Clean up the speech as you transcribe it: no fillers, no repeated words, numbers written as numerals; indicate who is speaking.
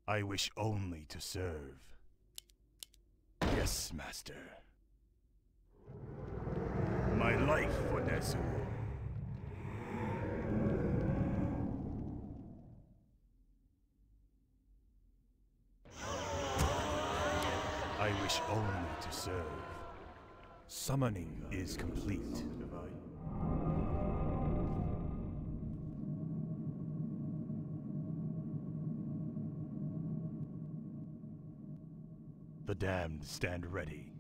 Speaker 1: I wish only to serve. Yes, Master. My life for Nezu. I wish only to serve. Summoning is complete. The damned stand ready.